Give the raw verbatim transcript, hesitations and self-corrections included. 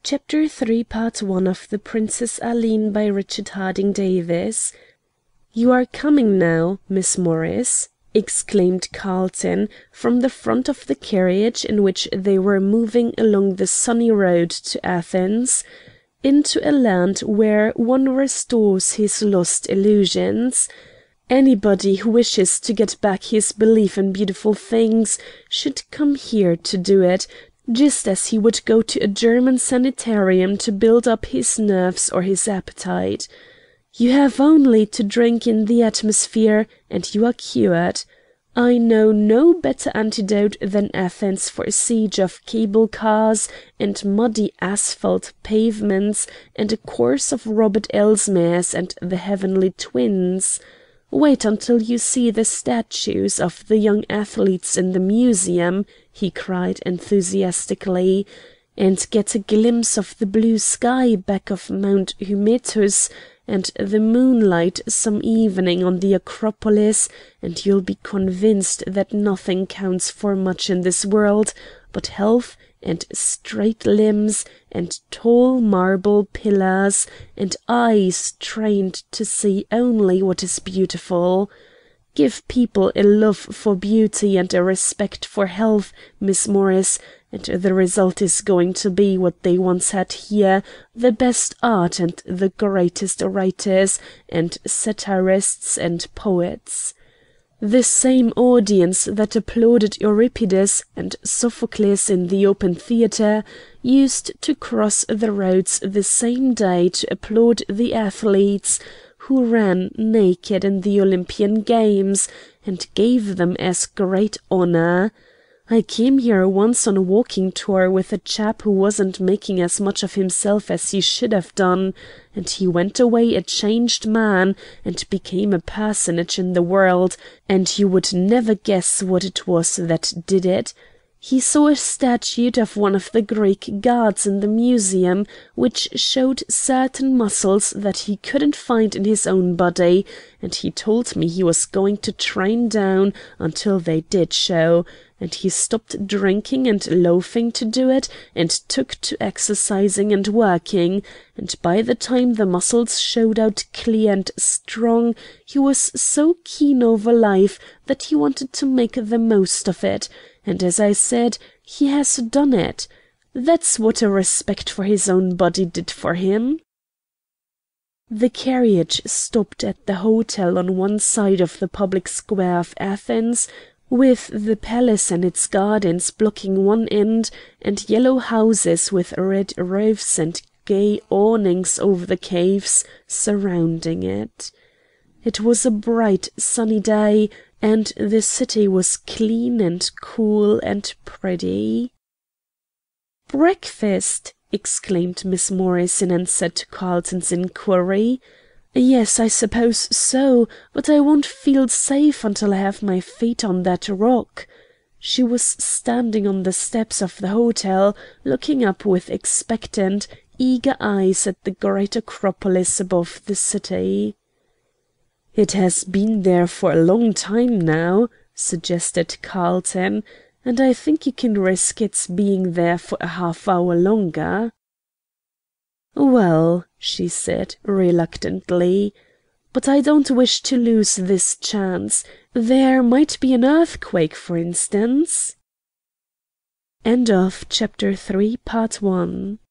Chapter three Part one of The Princess Aline by Richard Harding Davis. "You are coming now, Miss Morris," exclaimed Carlton, from the front of the carriage in which they were moving along the sunny road to Athens, into a land where one restores his lost illusions. Anybody who wishes to get back his belief in beautiful things should come here to do it, just as he would go to a German sanitarium to build up his nerves or his appetite. You have only to drink in the atmosphere, and you are cured. I know no better antidote than Athens for a siege of cable cars and muddy asphalt pavements and a course of Robert Elsmere's and the Heavenly Twins. Wait until you see the statues of the young athletes in the museum," he cried enthusiastically, "and get a glimpse of the blue sky back of Mount Hymettus, and the moonlight some evening on the Acropolis, and you'll be convinced that nothing counts for much in this world but health and straight limbs and tall marble pillars and eyes trained to see only what is beautiful. Give people a love for beauty and a respect for health, Miss Morris, and the result is going to be what they once had here, the best art and the greatest writers and satirists and poets. The same audience that applauded Euripides and Sophocles in the open theatre used to cross the roads the same day to applaud the athletes who ran naked in the Olympian Games, and gave them as great honour. I came here once on a walking tour with a chap who wasn't making as much of himself as he should have done, and he went away a changed man and became a personage in the world, and you would never guess what it was that did it. He saw a statue of one of the Greek gods in the museum, which showed certain muscles that he couldn't find in his own body, and he told me he was going to train down until they did show, and he stopped drinking and loafing to do it, and took to exercising and working, and by the time the muscles showed out clear and strong, he was so keen over life that he wanted to make the most of it, and as I said, he has done it. That's what a respect for his own body did for him." The carriage stopped at the hotel on one side of the public square of Athens, with the palace and its gardens blocking one end, and yellow houses with red roofs and gay awnings over the caves surrounding it. It was a bright, sunny day, and the city was clean and cool and pretty. "Breakfast!" exclaimed Miss Morris in answer to Carlton's inquiry. "Yes, I suppose so, but I won't feel safe until I have my feet on that rock." She was standing on the steps of the hotel, looking up with expectant, eager eyes at the great Acropolis above the city. "It has been there for a long time now," suggested Carlton, "and I think you can risk its being there for a half hour longer." "Well," she said, reluctantly, "but I don't wish to lose this chance. There might be an earthquake, for instance." End of chapter three, part one.